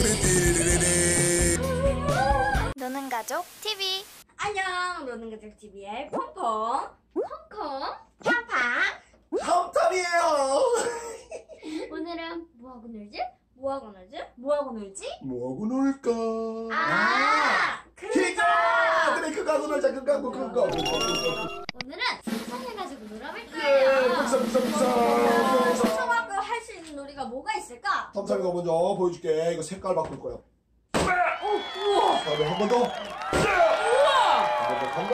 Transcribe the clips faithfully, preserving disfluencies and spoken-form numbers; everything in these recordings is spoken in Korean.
노는 가족 티비. 안녕, 노는 가족 티비의 펑펑 펑펑 팡팡 펑펑이에요. 오늘은 뭐하고 놀지? 뭐하고 놀지? 뭐하고 놀지? 뭐하고 놀까? 아, 그니까! 그래, 그거 하고 놀자, 그거 하고, 그거 하고. 오늘은 풍선을 가지고 놀아볼 예, 거예요. 풍선, 풍선, 풍선. 풍선하고 할 수 있는 놀이가 뭐가 있을까? 삼삼이가 먼저 보여줄게. 이거 색깔 바꿀 거야. 우와! 다음에 한 번 더. 우와! 한 번 더, 한 번.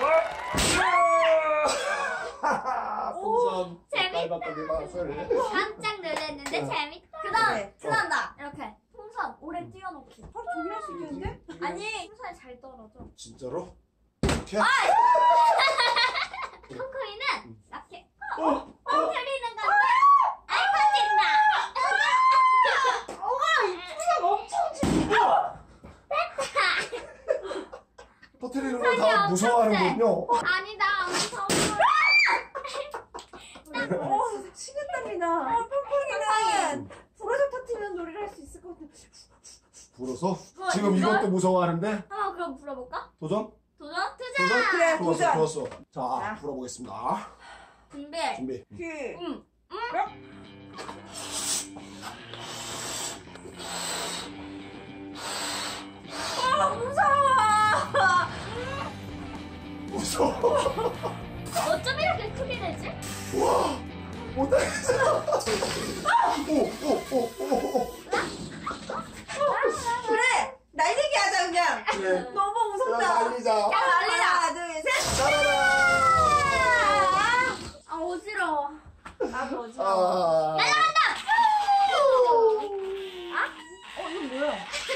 풍선 색깔 바꾸기 맛을. 깜짝 놀랐는데 재밌다. 그 다음, 그 다음 나 이렇게 풍선 오래 띄워놓기. 바로 조립할 수 있겠는데? 아니, 풍선이 잘 떨어져. 진짜로? 이렇게? 콩콩이는 이렇게 어, 뻥 터리는 건데 안 터진다. 우와! 이 풍선 엄청 진짜! 터트리는 걸 다 무서워하는군요. 아니다, 안 무서워. 어, 식은땀이다. 펑펑이는 불어서 터트리는 놀이를 할 수 있을 것 같아. 불어서? 뭐, 지금 이걸? 이것도 무서워하는데? 한번 그럼 불어볼까? 도전? 도전? 도전? 투자! 그래, 불었어, 도전. 불었어. 자, 자. 불어보겠습니다. 준비. 준비. 그, 응. 아, 무서워! 무서워. 어쩜 이렇게 크게 되지? 우와! 못하겠어. 오, 오, 오, 오, 오. 그래! 날리기 하자, 그냥! 그래. 너무 자, 무섭다. 날리자. 날리자! 하나, 둘, 셋! 짜라란. 아, 어지러워. 나도 어지러워. 아. 어, 이거 뭐야?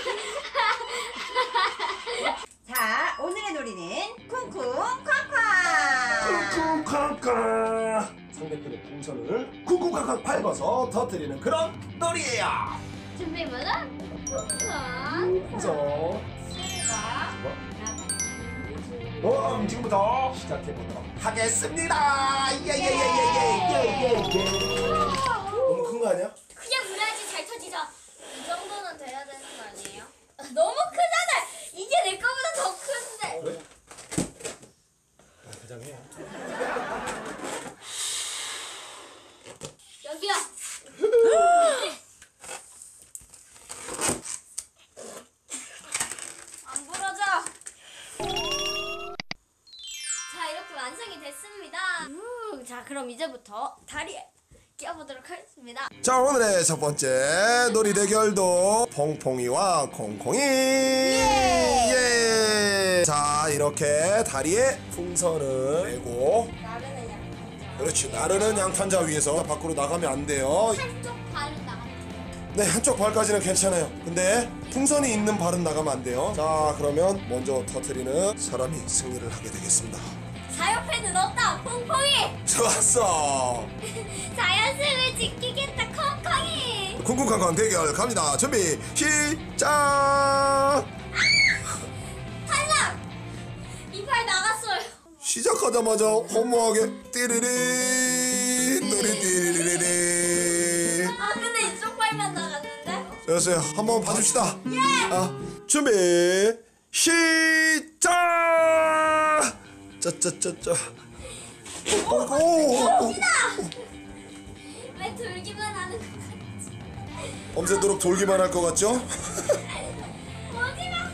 자, 오늘의 놀이는 쿵쿵 쾅쾅! 쿵쿵쾅쾅. 상대편의 풍선을 쿵쿵쾅쾅 밟아서 터뜨리는 그런 놀이에요. 준비물은 풍선, 풍선. 실과 그럼 지금부터 시작해보도록 하겠습니다. 예예예예예예예예. 너무 큰 거 아니야? 그냥 불어야지 잘 터지죠. 이 정도는 돼야 되는 거 아니에요? 너무 크잖아. 이게 내 거보다 더 큰데. 그래? 대장해. 여기요. 안 부러져. 자, 이렇게 완성이 됐습니다. 우, 자, 그럼 이제부터 다리에 끼워보도록 하겠습니다. 자, 오늘의 첫 번째 놀이 대결도 퐁퐁이와 콩콩이. 예. 자, 이렇게 다리에 풍선을 메고, 나르는 양탄자. 그렇지, 나르는 양탄자 위에서 밖으로 나가면 안 돼요. 한쪽 발은 나가면 네, 한쪽 발까지는 괜찮아요. 근데 풍선이 있는 발은 나가면 안 돼요. 자, 그러면 먼저 터트리는 사람이 승리를 하게 되겠습니다. 자연패는 없다, 퐁퐁이. 좋았어. 자연승을 지키겠다, 콩콩이. 쿵쿵쾅쾅 대결 갑니다. 준비 시작. 탈락. 이발 나갔어요. 시작하자마자 허무하게 띠리리 띠리 띠리리리. 아, 근데 이쪽 발만 나갔는데? 됐어요. 한번 봐줍시다. 아, 준비 시작. 짜짜짜짜. 오, 오, 오, 오. 왜 돌기만 하는 거 같지? 밤새도록 돌기만 할 것 같죠? 오지마!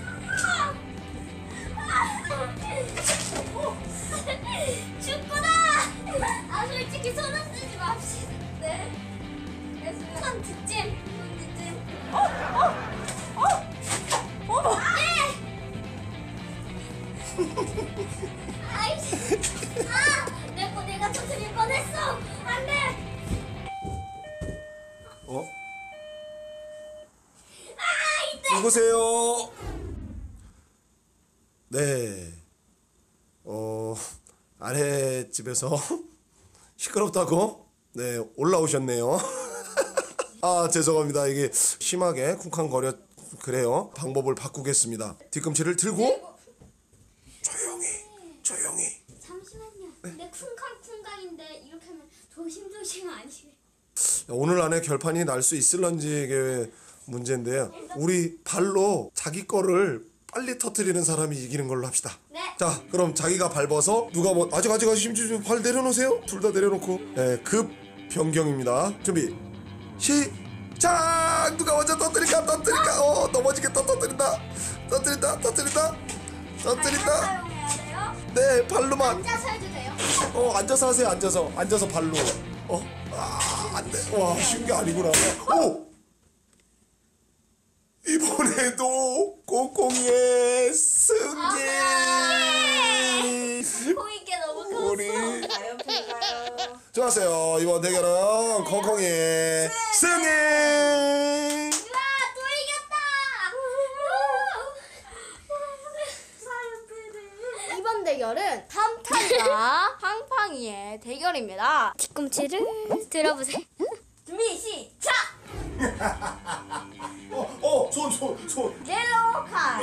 축구다! 아, 솔직히 손은 쓰지 맙시다. 네. 손 뒷짐. 손 뒷짐. 어! 어! 어! 어머! 네! 아이씨. 아! 내 거 내가 터뜨릴 뻔했어. 안 돼! 어? 아, 이때! 누구세요? 네. 어, 아래 집에서 시끄럽다고? 네, 올라오셨네요. 아, 죄송합니다. 이게 심하게 쿵쾅거려 그래요. 방법을 바꾸겠습니다. 뒤꿈치를 들고 조용히, 조용히. 잠시만요. 근데 쿵쾅쿵쾅인데 이렇게 하면 조심조심 아니에요? 오늘 안에 결판이 날 수 있을런지 이게 문제인데요. 우리 발로 자기 거를 빨리 터트리는 사람이 이기는 걸로 합시다. 네. 자, 그럼 자기가 밟아서 누가 뭐 아직 아직 아직 심지어 발 내려놓으세요. 둘 다 내려놓고. 네, 급 변경입니다. 준비. 시작. 누가 먼저 터뜨릴까? 터뜨릴까? 어, 넘어지겠다. 터뜨린다. 터뜨린다. 터뜨린다. 터뜨린다. 사용해야 돼요? 네, 발로만. 앉아서 해도 돼요? 어, 앉아서 하세요. 앉아서. 앉아서 발로. 어, 아, 안 돼. 와, 쉬운 게 아니구나. 오. 이번에도 꽁꽁이의 승리. 콩이께 너무 컸어. 우리 과연 볼까요? 좋았어요. 이번 대결은 콩콩이의 승리. 우와, 또 이겼다. 이번 대결은 탐탐과 팡팡이의 대결입니다. 뒤꿈치를 들어보세요. 준비 시작. 어, 어, 손, 손, 손. 옐로우 카드.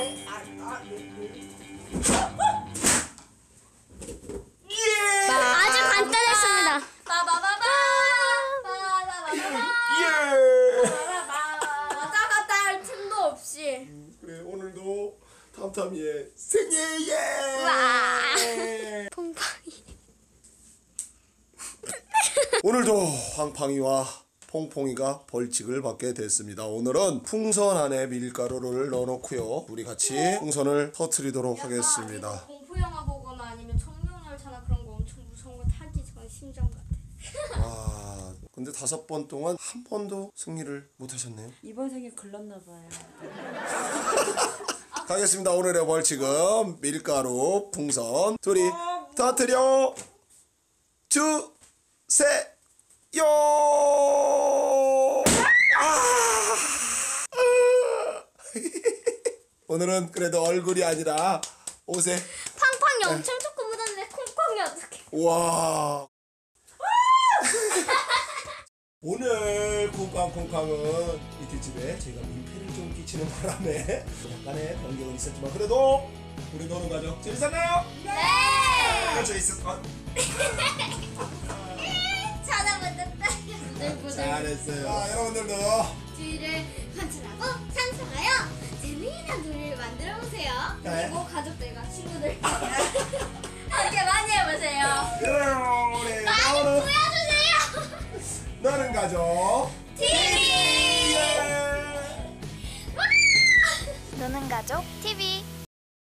예. 아주 간단했습니다. 빠바바바. 빠바바바. 예. 왔다 갔다 할 틈도 없이. 그래, 오늘도 탐탐이의 승리. 예. 와. 팡팡이. 오늘도 팡팡이와 퐁퐁이가 벌칙을 받게 됐습니다. 오늘은 풍선 안에 밀가루를 넣어놓고요. 우리 같이 풍선을 터트리도록 하겠습니다. 공포 영화 보거나 아니면 청룡열차나 그런 거 엄청 무서운 거 타기 전 심정 같아. 와, 근데 다섯 번 동안 한 번도 승리를 못 하셨네요. 이번 생에 글렀나 봐요. 가겠습니다. 오늘의 벌칙은 밀가루 풍선 둘이 터트려 주세요. 아! 오늘은 그래도 얼굴이 아니라 옷에 팡팡이 엄청 조금 묻었는데 콩콩이 어떡해. 와. 오늘 콩팡콩팡은 이틀 집에 제가 민폐를 좀 끼치는 바람에 약간의 변경은 있었지만 그래도 우리 노는 가족 재밌었나요? 네. 재밌을 것. 찾아봤다. 잘했어요. 아, 여러분들도 주위를 관찰하고 상상하여 재미있는 놀이를 만들어 보세요. 네. 그리고 가족들과 친구들 함께 많이 해보세요. 그래요. 우리 많이 너는 보여주세요. 너는 가족 티비. 예. 노는 가족 티비.